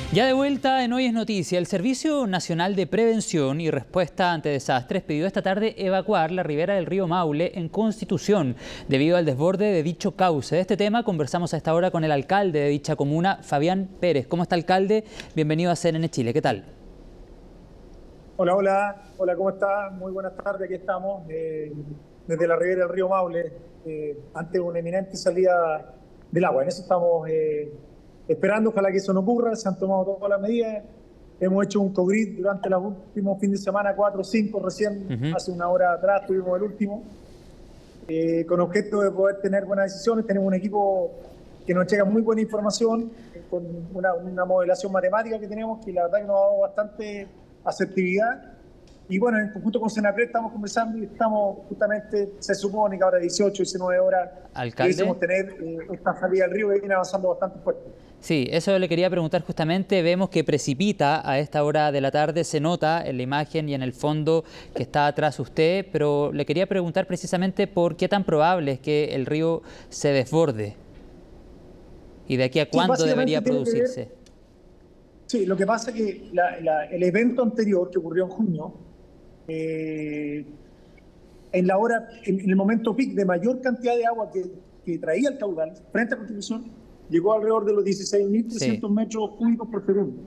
Ya de vuelta en Hoy es Noticia, el Servicio Nacional de Prevención y Respuesta ante Desastres pidió esta tarde evacuar la ribera del río Maule en Constitución debido al desborde de dicho cauce. De este tema conversamos a esta hora con el alcalde de dicha comuna, Fabián Pérez. ¿Cómo está, alcalde? Bienvenido a CNN Chile. ¿Qué tal? Hola, ¿cómo está? Muy buenas tardes, aquí estamos desde la ribera del río Maule, ante una inminente salida del agua. En eso estamos esperando, ojalá que eso no ocurra. Se han tomado todas las medidas. Hemos hecho un co-grid durante los últimos fines de semana, 4 o 5, recién hace una hora atrás tuvimos el último, con objeto de poder tener buenas decisiones. Tenemos un equipo que nos llega muy buena información, con una modelación matemática que tenemos, que la verdad que nos ha dado bastante asertividad. Y bueno, en conjunto con Senapred estamos conversando y estamos justamente, se supone que ahora 18, 19 horas, debemos tener esta salida del río que viene avanzando bastante fuerte. Sí, eso le quería preguntar justamente. Vemos que precipita a esta hora de la tarde, se nota en la imagen y en el fondo que está atrás usted, pero le quería preguntar precisamente por qué tan probable es que el río se desborde y de aquí a cuándo debería producirse. Sí, lo que pasa es que el evento anterior que ocurrió en junio, en el momento peak de mayor cantidad de agua que traía el caudal frente a Constitución, llegó alrededor de los 16.300 metros cúbicos por segundo.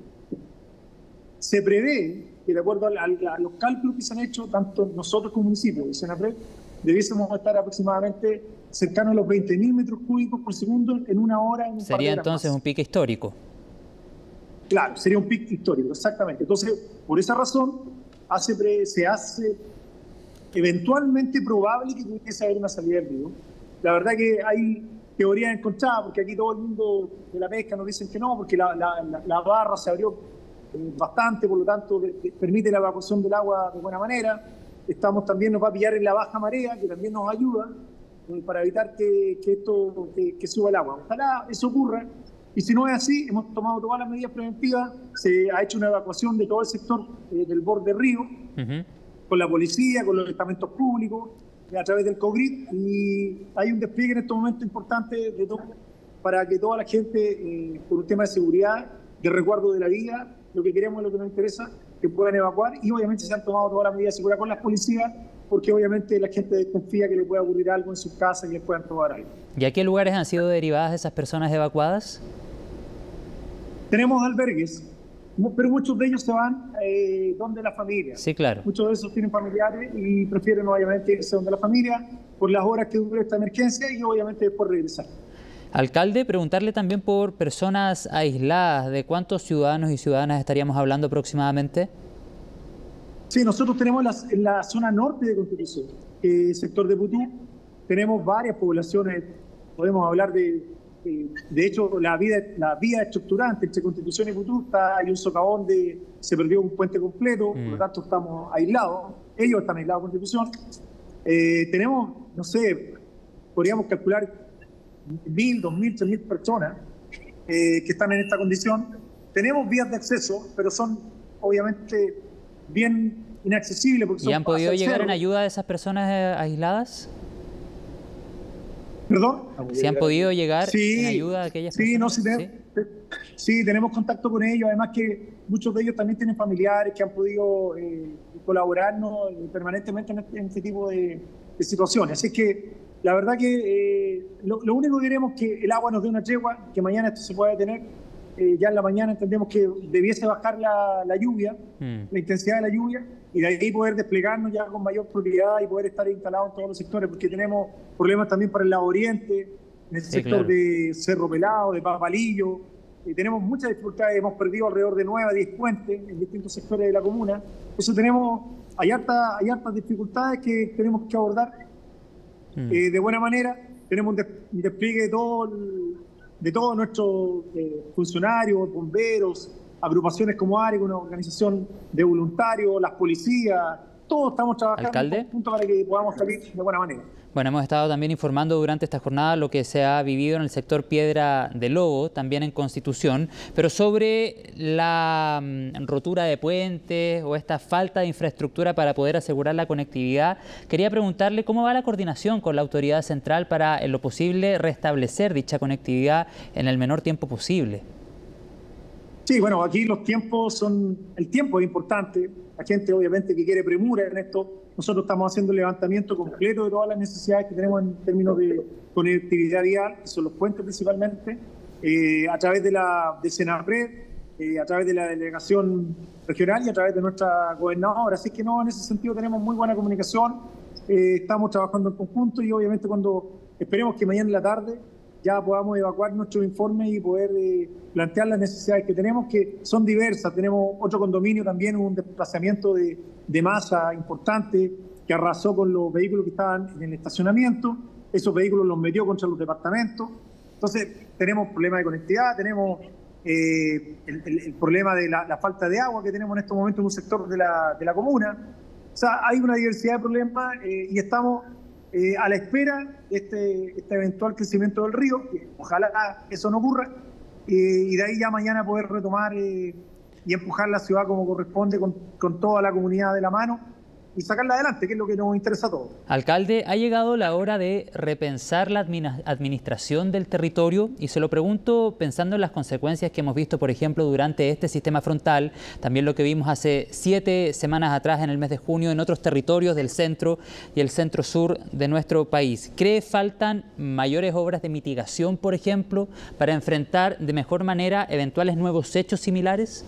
Se prevé que, de acuerdo a los cálculos que se han hecho, tanto nosotros como municipio y Senapred, debiésemos estar aproximadamente cercanos a los 20.000 metros cúbicos por segundo en una hora. Sería entonces un pico histórico. Claro, sería un pico histórico, exactamente. Entonces, por esa razón, se hace eventualmente probable que pudiese haber una salida del río. La verdad que hay teorías encontradas, porque aquí todo el mundo de la pesca nos dicen que no, porque la barra se abrió bastante, por lo tanto permite la evacuación del agua de buena manera. También nos va a pillar en la baja marea, que también nos ayuda para evitar que suba el agua. Ojalá eso ocurra. Y si no es así, hemos tomado todas las medidas preventivas. Se ha hecho una evacuación de todo el sector del borde del río, con la policía, con los estamentos públicos, a través del co-grid. Y hay un despliegue en estos momentos importante de todo, para que toda la gente, por un tema de seguridad, de resguardo de la vida, lo que queremos, lo que nos interesa, que puedan evacuar. Y obviamente se han tomado todas las medidas de seguridad con las policías, porque obviamente la gente desconfía que le pueda ocurrir algo en sus casas y les puedan robar algo. ¿Y a qué lugares han sido derivadas esas personas evacuadas? Tenemos albergues, pero muchos de ellos se van donde la familia. Sí, claro. Muchos de esos tienen familiares y prefieren obviamente irse donde la familia por las horas que dure esta emergencia y obviamente después regresar. Alcalde, preguntarle también por personas aisladas. ¿De cuántos ciudadanos y ciudadanas estaríamos hablando aproximadamente? Sí, nosotros tenemos en la zona norte de Constitución, sector de Putú, tenemos varias poblaciones. Podemos hablar de hecho, la vía estructurante entre Constitución y Putú, hay un socavón se perdió un puente completo, por lo tanto estamos aislados. Ellos están aislados de Constitución. Tenemos, no sé, podríamos calcular 1.000, 2.000, 3.000 personas que están en esta condición. Tenemos vías de acceso, pero son obviamente bien inaccesibles. ¿Y han podido llegar en ayuda de esas personas aisladas? ¿Perdón? ¿Se han podido llegar en ayuda de aquellas personas? Sí, tenemos contacto con ellos. Además que muchos de ellos también tienen familiares que han podido colaborarnos permanentemente en este tipo de situaciones. Así que la verdad que lo único que queremos es que el agua nos dé una tregua, que mañana esto se pueda detener. Ya en la mañana entendemos que debiese bajar la lluvia, la intensidad de la lluvia, y de ahí poder desplegarnos ya con mayor propiedad y poder estar instalados en todos los sectores, porque tenemos problemas también para el lado oriente, en el sector de Cerro Pelado, de Papalillo. Tenemos muchas dificultades, hemos perdido alrededor de 9 a 10 puentes en distintos sectores de la comuna. Eso hay hartas dificultades que tenemos que abordar de buena manera. Tenemos un despliegue de todos nuestros funcionarios, bomberos, agrupaciones como AREC, una organización de voluntarios, las policías, todos estamos trabajando en conjunto para que podamos salir de buena manera. Bueno, hemos estado también informando durante esta jornada lo que se ha vivido en el sector Piedra de Lobo, también en Constitución, pero sobre la rotura de puentes o esta falta de infraestructura para poder asegurar la conectividad, quería preguntarle cómo va la coordinación con la autoridad central para, en lo posible, restablecer dicha conectividad en el menor tiempo posible. Sí, bueno, aquí los tiempos son, el tiempo es importante, la gente obviamente que quiere premura en esto, nosotros estamos haciendo el levantamiento completo de todas las necesidades que tenemos en términos de conectividad vial, que son los puentes principalmente, a través de Senapred, a través de la delegación regional y a través de nuestra gobernadora, así que no, en ese sentido tenemos muy buena comunicación, estamos trabajando en conjunto y obviamente cuando esperemos que mañana en la tarde ya podamos evacuar nuestros informes y poder plantear las necesidades que tenemos, que son diversas. Tenemos otro condominio también, un desplazamiento de masa importante que arrasó con los vehículos que estaban en el estacionamiento. Esos vehículos los metió contra los departamentos. Entonces, tenemos problemas de conectividad, tenemos el problema de la falta de agua que tenemos en estos momentos en un sector de la comuna. O sea, hay una diversidad de problemas y estamos a la espera de este eventual crecimiento del río, que ojalá eso no ocurra, y de ahí ya mañana poder retomar y empujar la ciudad como corresponde con toda la comunidad de la mano y sacarla adelante, que es lo que nos interesa a todos. Alcalde, ha llegado la hora de repensar la administración del territorio y se lo pregunto pensando en las consecuencias que hemos visto, por ejemplo, durante este sistema frontal, también lo que vimos hace 7 semanas atrás en el mes de junio en otros territorios del centro y el centro-sur de nuestro país. ¿Cree faltan mayores obras de mitigación, por ejemplo, para enfrentar de mejor manera eventuales nuevos hechos similares?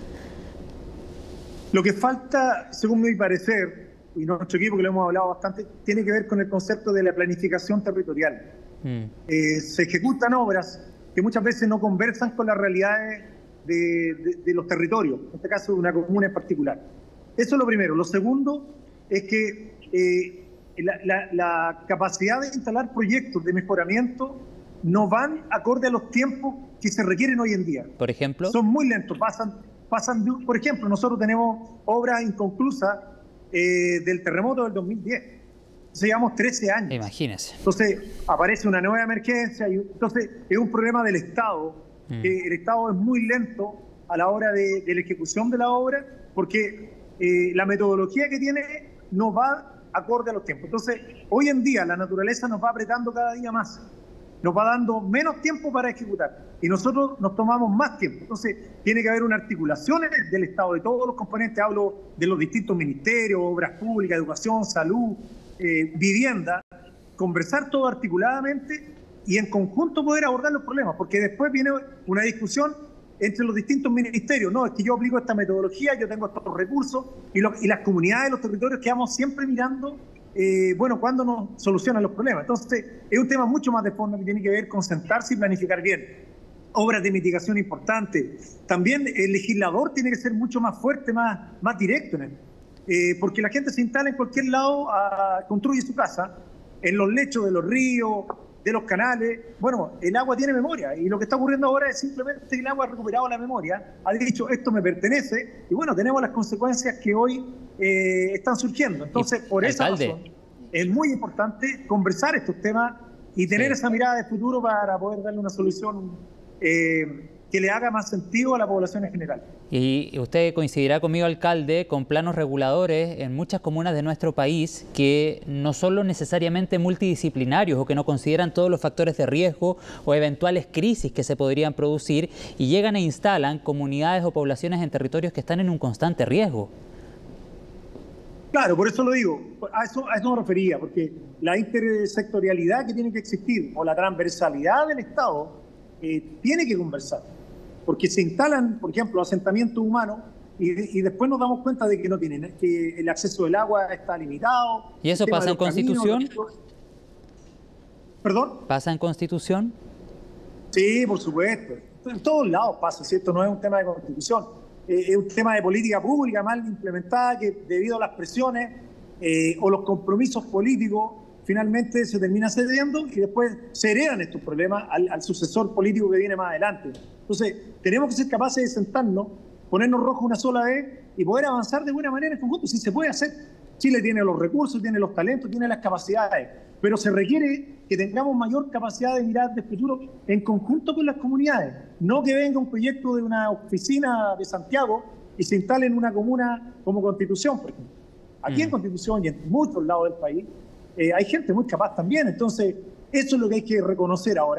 Lo que falta, según mi parecer, y nuestro equipo, que lo hemos hablado bastante, tiene que ver con el concepto de la planificación territorial. Se ejecutan obras que muchas veces no conversan con las realidades de los territorios, en este caso de una comuna en particular. Eso es lo primero. Lo segundo es que la capacidad de instalar proyectos de mejoramiento no van acorde a los tiempos que se requieren hoy en día. Por ejemplo, son muy lentos. Por ejemplo, nosotros tenemos obras inconclusas del terremoto del 2010. Entonces llevamos 13 años. Imagínese. Entonces aparece una nueva emergencia y entonces es un problema del Estado. El Estado es muy lento a la hora de la ejecución de la obra porque la metodología que tiene no va acorde a los tiempos. Entonces hoy en día la naturaleza nos va apretando cada día más. Nos va dando menos tiempo para ejecutar y nosotros nos tomamos más tiempo. Entonces, tiene que haber una articulación del Estado, de todos los componentes. Hablo de los distintos ministerios, obras públicas, educación, salud, vivienda, conversar todo articuladamente y en conjunto poder abordar los problemas, porque después viene una discusión entre los distintos ministerios. No, es que yo aplico esta metodología, yo tengo estos recursos y las comunidades, los territorios quedamos siempre mirando cuando nos solucionan los problemas. Entonces, es un tema mucho más de fondo que tiene que ver con sentarse y planificar bien. Obras de mitigación importantes. También el legislador tiene que ser mucho más fuerte, más directo en él. Porque la gente se instala en cualquier lado, construye su casa, en los lechos de los ríos, de los canales. Bueno, el agua tiene memoria y lo que está ocurriendo ahora es simplemente que el agua ha recuperado la memoria, ha dicho esto me pertenece y bueno, tenemos las consecuencias que hoy están surgiendo. Entonces, por esa razón, es muy importante conversar estos temas y tener esa mirada de futuro para poder darle una solución que le haga más sentido a la población en general. Y usted coincidirá conmigo, alcalde, con planos reguladores en muchas comunas de nuestro país que no son lo necesariamente multidisciplinarios o que no consideran todos los factores de riesgo o eventuales crisis que se podrían producir y llegan e instalan comunidades o poblaciones en territorios que están en un constante riesgo. Claro, por eso lo digo, a eso me refería, porque la intersectorialidad que tiene que existir o la transversalidad del Estado tiene que conversar. Porque se instalan, por ejemplo, asentamientos humanos y después nos damos cuenta de que no tienen, que el acceso del agua está limitado. ¿Y eso pasa en Constitución? ¿Perdón? ¿Pasa en Constitución? Sí, por supuesto. En todos lados pasa, ¿cierto? No es un tema de Constitución. Es un tema de política pública mal implementada que debido a las presiones o los compromisos políticos finalmente se termina cediendo y después se heredan estos problemas al sucesor político que viene más adelante. Entonces, tenemos que ser capaces de sentarnos, ponernos rojo una sola vez y poder avanzar de buena manera en conjunto. Sí se puede hacer. Chile tiene los recursos, tiene los talentos, tiene las capacidades, pero se requiere que tengamos mayor capacidad de mirar de futuro en conjunto con las comunidades. No que venga un proyecto de una oficina de Santiago y se instale en una comuna como Constitución, por ejemplo. Aquí en Constitución y en muchos lados del país hay gente muy capaz también. Entonces, eso es lo que hay que reconocer ahora.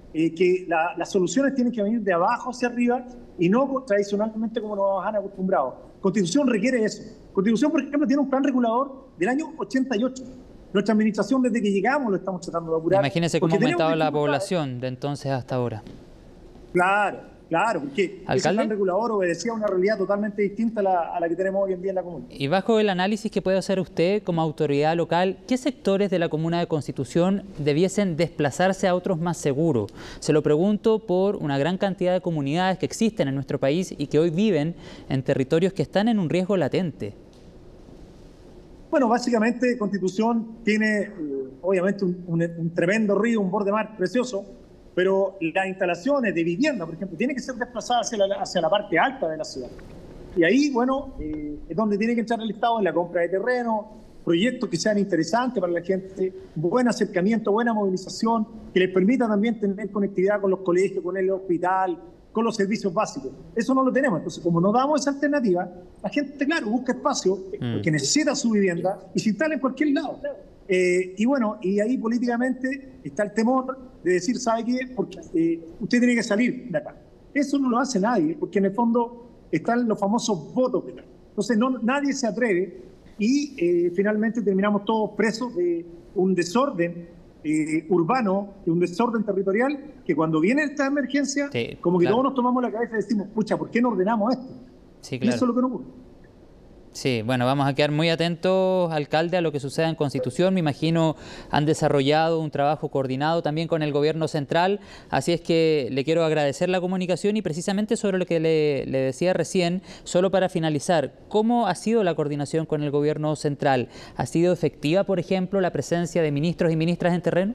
que las soluciones tienen que venir de abajo hacia arriba y no tradicionalmente como nos han acostumbrado. Constitución requiere eso. Constitución, por ejemplo, tiene un plan regulador del año 88. Nuestra administración, desde que llegamos, lo estamos tratando de apurar. Imagínese cómo ha aumentado la población de entonces hasta ahora. Claro, porque ese plan regulador obedecía a una realidad totalmente distinta a la que tenemos hoy en día en la comuna. Y bajo el análisis que puede hacer usted como autoridad local, ¿qué sectores de la comuna de Constitución debiesen desplazarse a otros más seguros? Se lo pregunto por una gran cantidad de comunidades que existen en nuestro país y que hoy viven en territorios que están en un riesgo latente. Bueno, básicamente Constitución tiene obviamente un tremendo río, un borde mar precioso, pero las instalaciones de vivienda, por ejemplo, tienen que ser desplazadas hacia la parte alta de la ciudad. Y ahí, bueno, es donde tiene que entrar el Estado en la compra de terreno, proyectos que sean interesantes para la gente, buen acercamiento, buena movilización, que les permita también tener conectividad con los colegios, con el hospital, con los servicios básicos. Eso no lo tenemos. Entonces, como no damos esa alternativa, la gente, claro, busca espacio porque necesita su vivienda y se instala en cualquier lado. Y bueno, y ahí políticamente está el temor de decir, ¿sabe qué? Porque usted tiene que salir de acá. Eso no lo hace nadie, porque en el fondo están los famosos votos. Entonces nadie se atreve y finalmente terminamos todos presos de un desorden urbano, de un desorden territorial, que cuando viene esta emergencia, como que todos nos tomamos la cabeza y decimos, pucha, ¿por qué no ordenamos esto? Sí, claro. Y eso es lo que no ocurre. Sí, bueno, vamos a quedar muy atentos, alcalde, a lo que suceda en Constitución. Me imagino han desarrollado un trabajo coordinado también con el gobierno central, así es que le quiero agradecer la comunicación y precisamente sobre lo que le decía recién, solo para finalizar, ¿cómo ha sido la coordinación con el gobierno central? ¿Ha sido efectiva, por ejemplo, la presencia de ministros y ministras en terreno?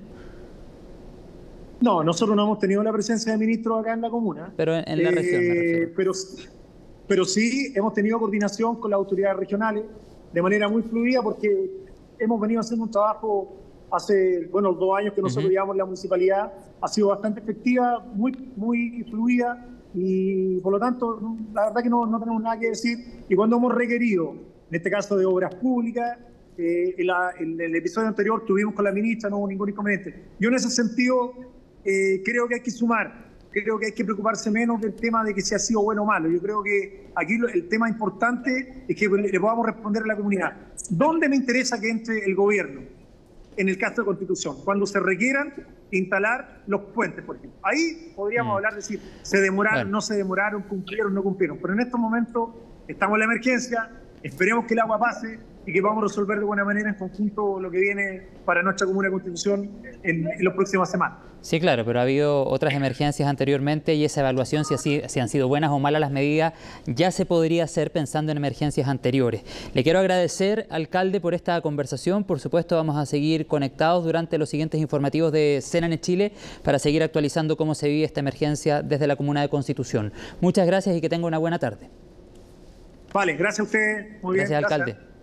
No, nosotros no hemos tenido la presencia de ministros acá en la comuna. Pero en la región, me refiero. Pero sí hemos tenido coordinación con las autoridades regionales de manera muy fluida porque hemos venido haciendo un trabajo hace, bueno, 2 años que nosotros llevamos la municipalidad, ha sido bastante efectiva, muy fluida y por lo tanto la verdad que no tenemos nada que decir. Y cuando hemos requerido, en este caso de obras públicas, en el episodio anterior tuvimos con la ministra, no hubo ningún inconveniente. Yo en ese sentido creo que hay que sumar. Creo que hay que preocuparse menos del tema de que si ha sido bueno o malo. Yo creo que aquí el tema importante es que le podamos responder a la comunidad. ¿Dónde me interesa que entre el gobierno? En el caso de Constitución, cuando se requieran instalar los puentes, por ejemplo. Ahí podríamos hablar de si se demoraron, no se demoraron, cumplieron, no cumplieron. Pero en estos momentos estamos en la emergencia, esperemos que el agua pase y que vamos a resolver de buena manera en conjunto lo que viene para nuestra comuna de Constitución en las próximas semanas. Sí, claro, pero ha habido otras emergencias anteriormente y esa evaluación, si han sido buenas o malas las medidas, ya se podría hacer pensando en emergencias anteriores. Le quiero agradecer, alcalde, por esta conversación. Por supuesto, vamos a seguir conectados durante los siguientes informativos de CNN Chile para seguir actualizando cómo se vive esta emergencia desde la comuna de Constitución. Muchas gracias y que tenga una buena tarde. Vale, gracias a usted. Muy bien, gracias, alcalde.